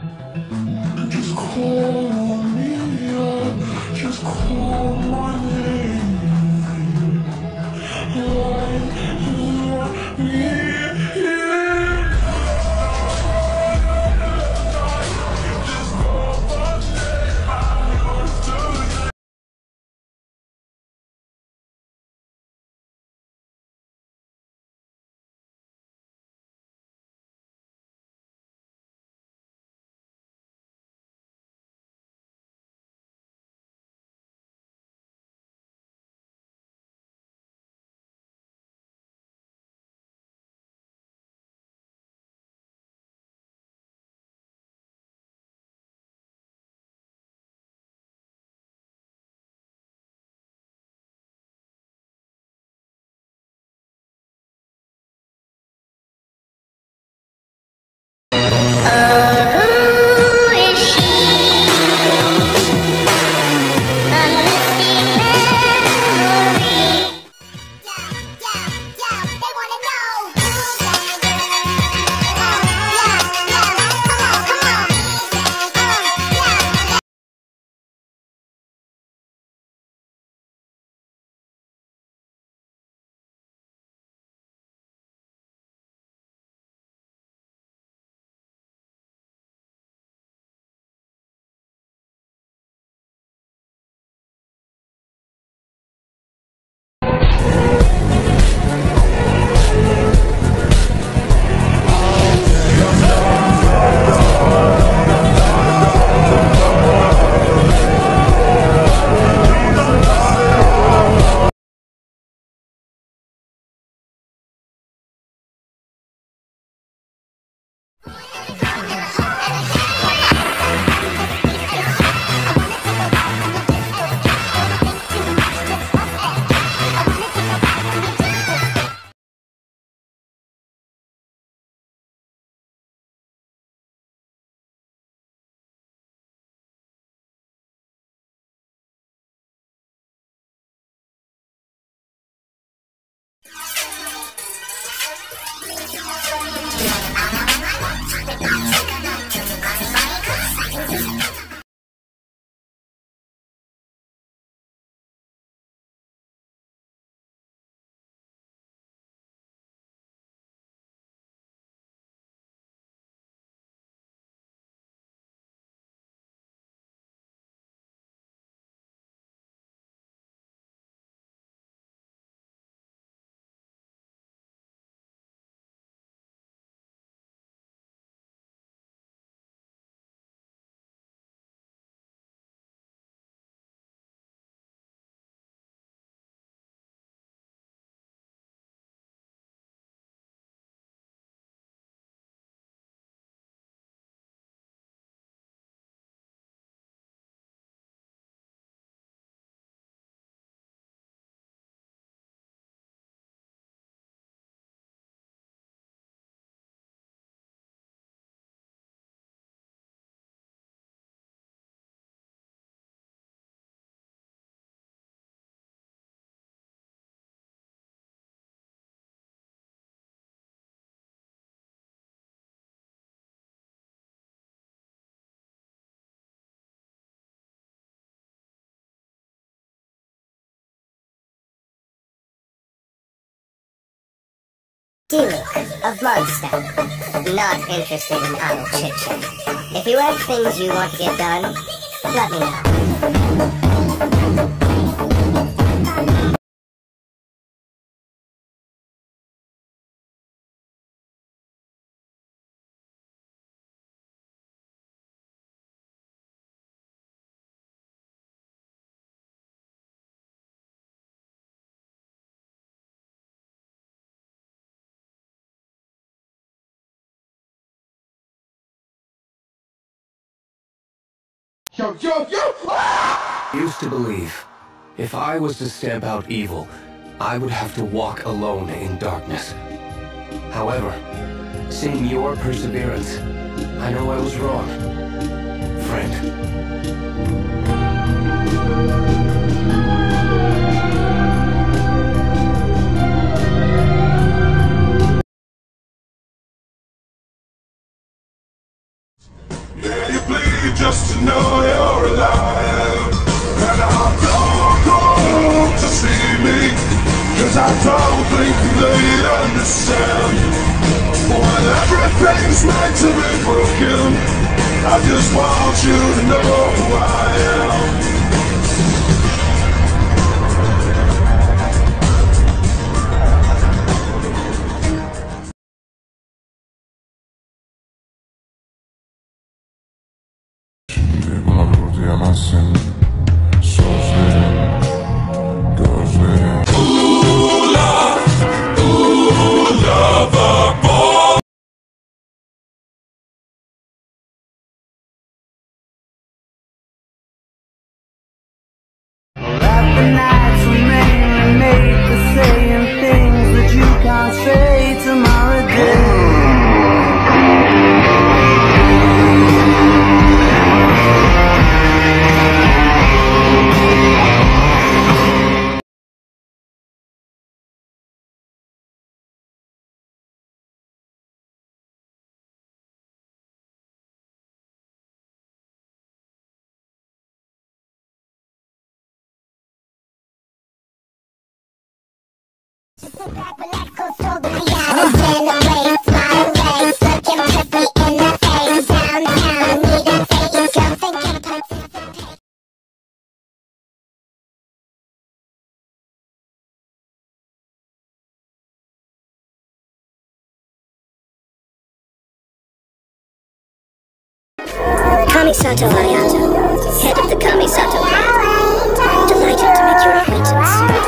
Just call me up, just call my name. Right here. Diluc of Mondstadt. Not interested in idle chit-chat. If you have things you want to get done, let me know. Yo, yo, yo! Ah! Used to believe, if I was to stamp out evil, I would have to walk alone in darkness. However, seeing your perseverance, I know I was wrong. Friend. Yeah. It's meant to be broken. I just want you to know who I am. The nights were mainly made for saying things that you can't say tomorrow day. Sit back, relax, go stroll the piano, celebrate, smile away, looking pretty in the face, downtown, need a date, girl thinking participate. Kamisato Ayato, head of the Kamisato Clan. Delighted to make your acquaintance.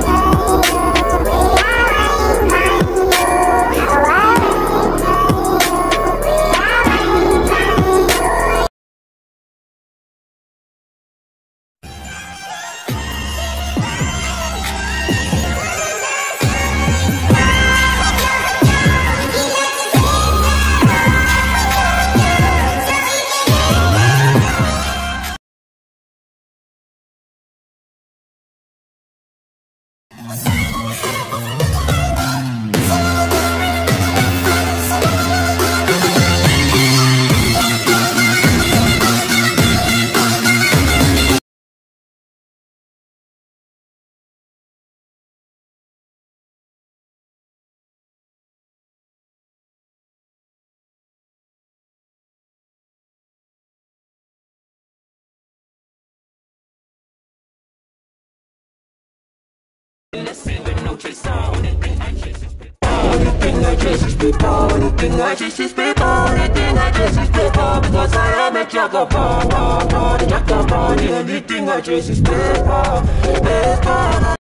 Anything I chase is people, anything I chase is people, anything I chase is people, because I am a juggernaut, anything I chase is people.